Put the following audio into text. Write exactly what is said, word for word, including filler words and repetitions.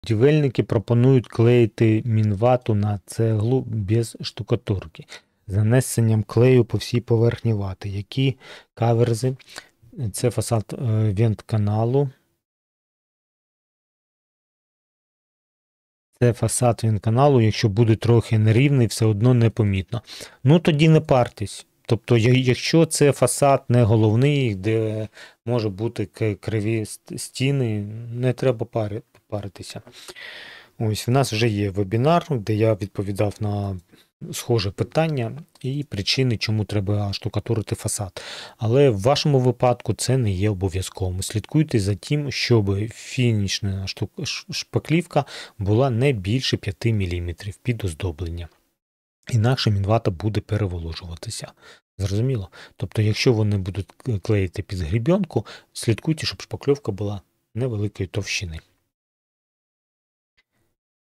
Будівельники пропонують клеїти мінвату на цеглу без штукатурки, з нанесенням клею по всій поверхні вати. Які каверзи? Це фасад е, вент-каналу. Це фасад вент-каналу, якщо буде трохи нерівний, все одно непомітно. Ну тоді не партесь. Тобто, я- якщо це фасад не головний, де може бути к- криві ст- стіни, не треба пари- паритися. Ось в нас вже є вебінар, де я відповідав на схоже питання і причини, чому треба штукатурити фасад. Але в вашому випадку це не є обов'язковим. Слідкуйте за тим, щоб фінішна штук- ш- шпаклівка була не більше п'яти міліметрів під оздоблення. Інакше мінвата буде переволожуватися. Зрозуміло? Тобто, якщо вони будуть клеїти під грібенку, слідкуйте, щоб шпакльовка була невеликої товщини.